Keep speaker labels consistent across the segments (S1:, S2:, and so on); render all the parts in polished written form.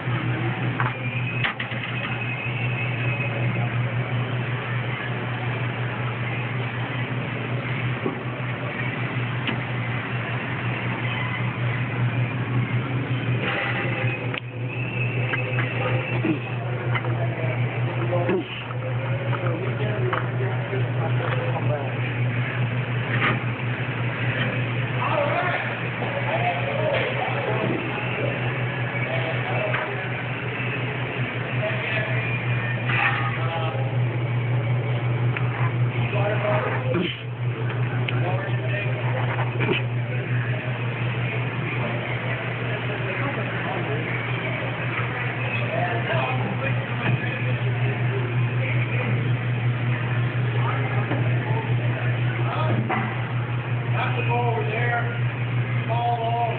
S1: Over there, fall off.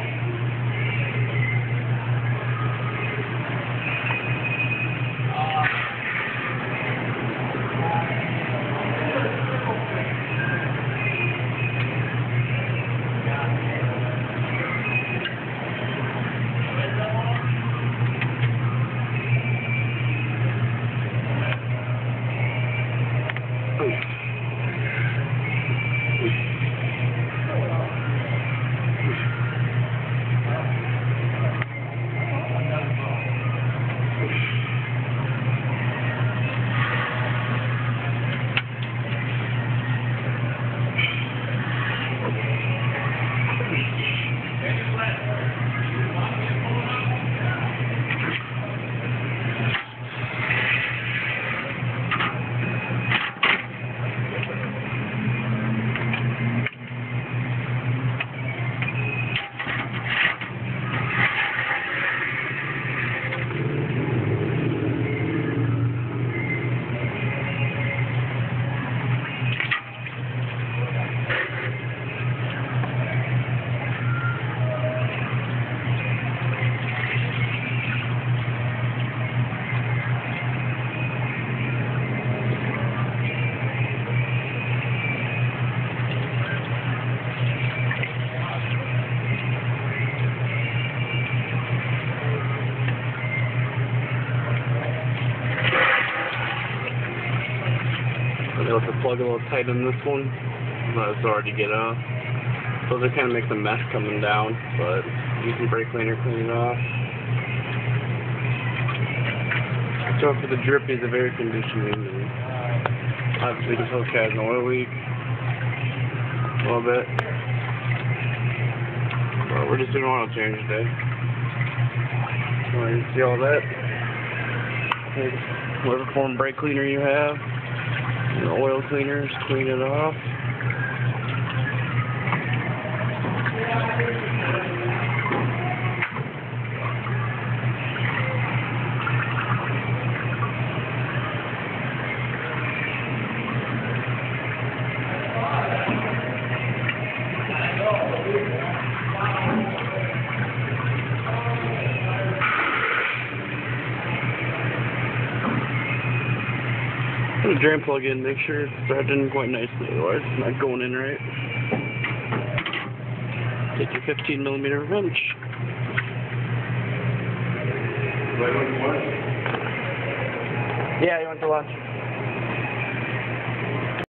S2: I left the plug a little tight in this one, but it's already get off. So they kind of make the mesh coming down, but use some brake cleaner, clean it off. So for the drippies of air conditioning, and obviously the hook has an oil leak a little bit. But we're just doing an oil change today. So you see all that? Take whatever form brake cleaner you have. The oil cleaners, clean it off. Put the drain plug in, make sure it's threaded in quite nicely, otherwise it's not going in right. Take your 15mm wrench. Yeah, you went to lunch.